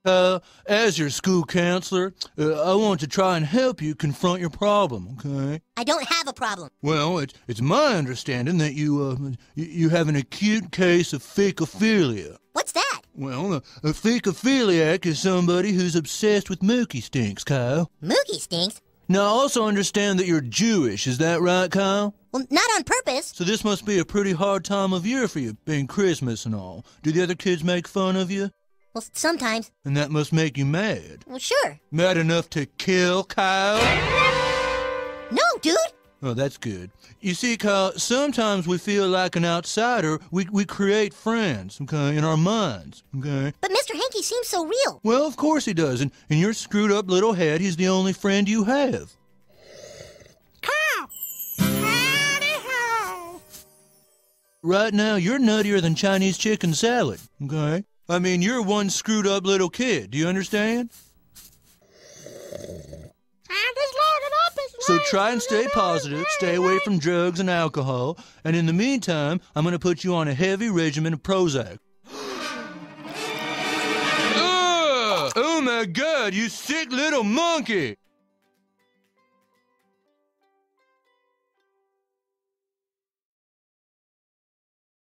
As your school counselor, I want to try and help you confront your problem, okay? I don't have a problem. Well, it's my understanding that you have an acute case of fecophilia. What's that? Well, a fecophiliac is somebody who's obsessed with mookie stinks, Kyle. Mookie stinks? Now, I also understand that you're Jewish. Is that right, Kyle? Well, not on purpose. So this must be a pretty hard time of year for you, being Christmas and all. Do the other kids make fun of you? Well, sometimes. And that must make you mad. Well, sure. Mad enough to kill, Kyle? No, dude! Oh, that's good. You see, Kyle, sometimes we feel like an outsider. We create friends, okay, in our minds, okay? But Mr. Hanky seems so real. Well, of course he does. And in your screwed up little head, he's the only friend you have. Kyle! Howdy ho! Right now, you're nuttier than Chinese chicken salad, okay? I mean, you're one screwed up little kid. Do you understand? I'm just loaded up as So try and stay positive, stay away from drugs and alcohol, and in the meantime, I'm going to put you on a heavy regimen of Prozac. Oh my God, you sick little monkey!